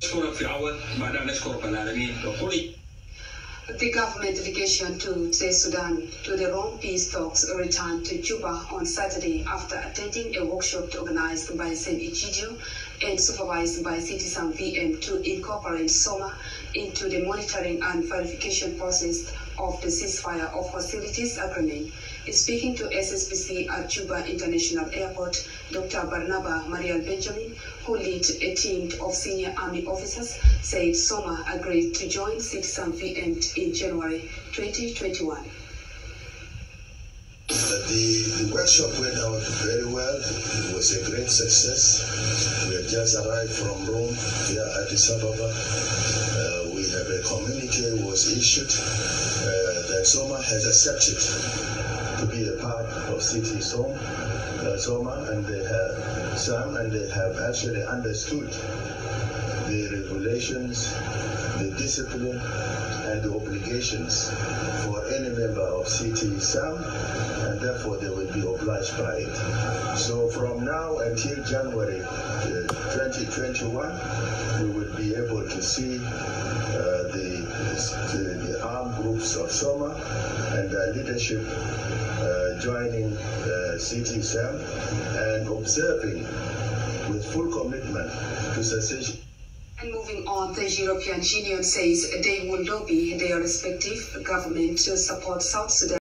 The government delegation to South Sudan to the Rome peace talks returned to Juba on Saturday after attending a workshop organized by St. Egidio and supervised by Citizen VM to incorporate SOMA into the monitoring and verification process of the ceasefire of hostilities agreement. Speaking to SSBC at Juba International Airport, Dr. Barnaba Mariel Benjamin, who leads a team of senior army officers, said SOMA agreed to join Citizen VM in January 2021. The workshop went out very well. It was a great success. We had just arrived from Rome via Addis Ababa. We have a communique was issued that SOMA has accepted to be a part of SOMA, and they have actually understood the regulations, the discipline, and the obligations for any member of CT-SAM, and therefore they will be obliged by it. So from now until January 2021, we will be able to see the armed groups of SOMA and their leadership joining CT-SAM and observing with full commitment to cessation. And moving on, the European Union says they will lobby their respective government to support South Sudan.